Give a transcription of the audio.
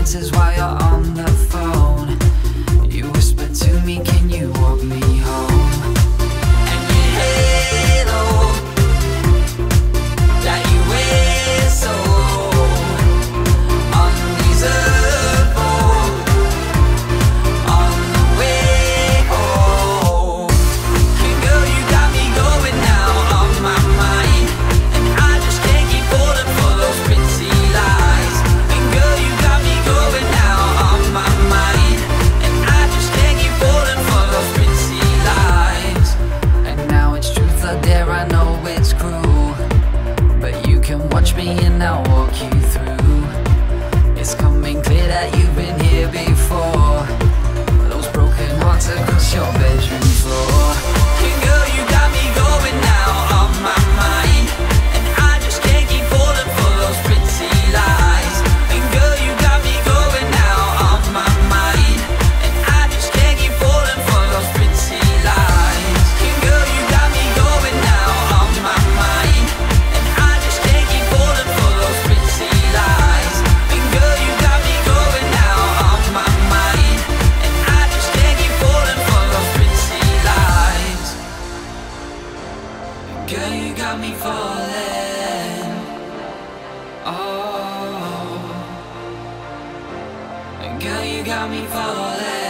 sentences while you're on the phone. You whisper to me, can you walk me home? And your halo that you wear so unreasonable on the way home. And girl, you got me going now on my mind, and I just can't keep falling for those pretty lies. And girl, you got me going now on my mind, and I just can't keep falling for those pretty lies. And now it's truth or dare, I know it's cruel, but you can watch me and I'll walk you through. It's coming clear that you've been here before. Those broken hearts across your bedroom floor. And girl, you got me going now on my mind, and I just can't keep falling for those pretty lies. And girl, you got me going now on my mind, and I just can't keep falling for those pretty lies. And girl, you got me going now on my mind, and I just can't keep falling for those pretty lies. And girl, you got me going now on my mind, and I just can't keep falling for those pretty lies. Girl, you got me falling. Oh, girl, you got me falling.